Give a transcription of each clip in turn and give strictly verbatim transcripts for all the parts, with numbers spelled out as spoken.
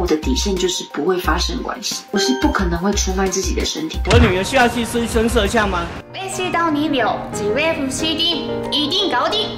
我的底线就是不会发生关系，我是不可能会出卖自己的身体的。 我女儿需要去牺牲摄像吗？ 威胁到你了，只为夫妻定，一定搞定。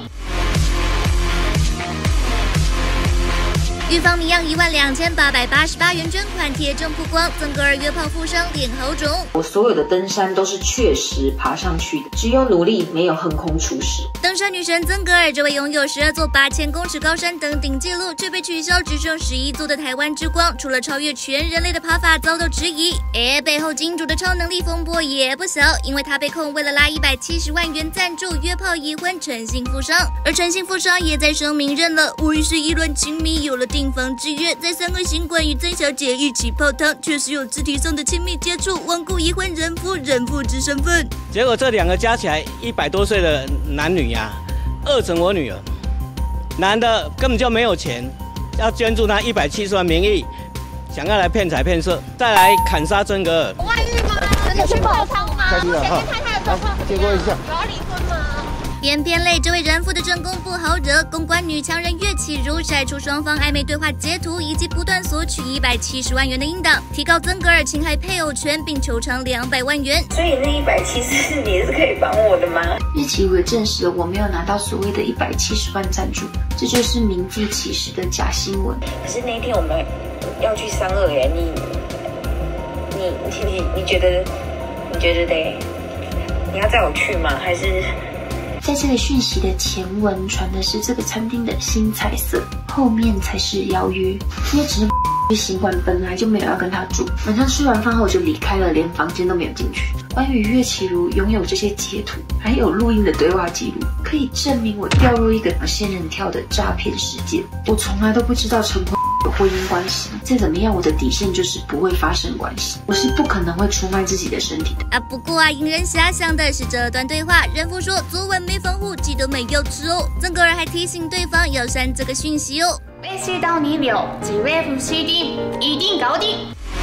玉芳谜样一万两千八百八十八元捐款贴证曝光，曾格尔约炮负伤，脸好肿。 我所有的登山都是确实爬上去的，只有努力，没有横空出世。 登山女神曾格尔，这位拥有十二座八千公尺高山登顶纪录，却被取消，只剩十一座的台湾之光，除了超越全人类的爬法遭到质疑，而背后金主的超能力风波也不小，因为他被控为了拉一百七十万元赞助约炮已婚，诚信负伤，而诚信负伤也在声明认了，我与是一卵情迷，有了。 订房之约，在三个行馆与曾小姐一起泡汤，确实有肢体上的亲密接触，罔顾已婚人夫人父之身份。 结果这两个加起来一百多岁的男女呀、啊，饿成我女儿。男的根本就没有钱，要捐助他一百七十万名义，想要来骗财骗色，再来砍杀曾格尔。 外遇吗？真的去泡汤吗？ 太低了哈！来，结果一下。 我要离婚吗？ 偏偏累，这位人夫的正宫不好惹，公关女强人岳启如晒出双方暧昧对话截图，以及不断索取一百七十万元的英档，提告曾格尔侵害配偶权，并求偿两百万元。 所以那一百七十你是可以帮我的吗？ 岳启如也证实了我没有拿到所谓的一百七十万赞助，这就是名副其实的假新闻。 可是那一天我们要去三二园，你你你你你觉得你觉得得你要载我去吗？还是？ 在这个讯息的前文传的是这个餐厅的新菜色，后面才是邀约。因为只是去行馆本来就没有要跟他住，晚上吃完饭后我就离开了，连房间都没有进去。关于岳启如拥有这些截图，还有录音的对话记录，可以证明我掉入一个仙人跳的诈骗事件。我从来都不知道陈坤有婚姻关系，再怎么样，我的底线就是不会发生关系，我是不可能会出卖自己的身体的。 啊，不过啊，引人遐想的是这段对话，人夫说昨晚没防护，记得买药吃哦。曾格尔还提醒对方要删这个讯息哦。 威胁到你了，只为夫妻定，一定搞定。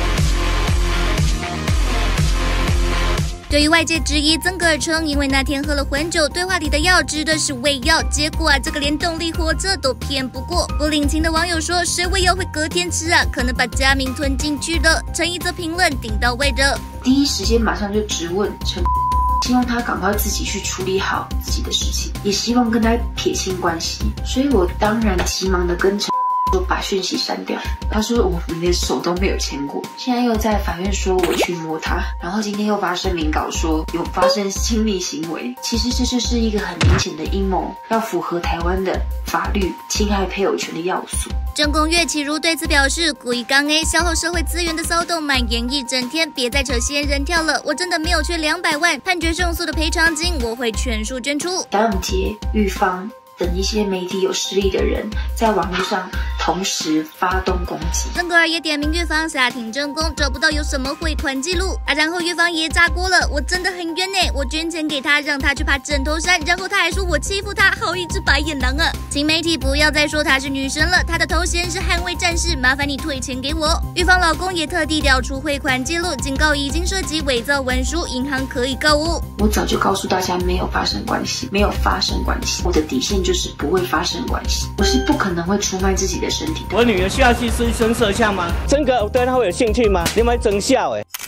对于外界质疑，曾格尔称因为那天喝了混酒，对话里的药指的是胃药，结果啊，这个连动力火车都骗不过。不领情的网友说，谁胃药会隔天吃啊？可能把佳明吞进去了。陈一则评论顶到位的， 第一时间马上就质问陈，希望他赶快自己去处理好自己的事情，也希望跟他撇清关系。所以我当然急忙的跟陈。 说把讯息删掉，他说我们连手都没有牵过，现在又在法院说我去摸他，然后今天又发声明稿说有发生亲密行为，其实这就是一个很明显的阴谋，要符合台湾的法律侵害配偶权的要素。 正宫岳启如对此表示，故意刚 A 消耗社会资源的骚动蔓延一整天，别再扯仙人跳了，我真的没有缺两百万，判决胜诉的赔偿金我会全数捐出。 小永杰、玉芳等一些媒体有势力的人在网络上同时发动攻击。 曾格尔也点名岳芳下庭证供，找不到有什么汇款记录啊。然后岳芳也炸锅了，我真的很冤呢，我捐钱给他，让他去爬枕头山，然后他还说我欺负他，好一只白眼狼啊！请媒体不要再说她是女神了，她的头衔是捍卫战士，麻烦你退钱给我。岳芳老公也特地调出汇款记录，警告已经涉及伪造文书，银行可以告我。 我早就告诉大家没有发生关系，没有发生关系，我的底线就是不会发生关系，我是不可能会出卖自己的身体的。 我女儿需要去牺牲摄像吗？真格对她会有兴趣吗？你们真笑哎！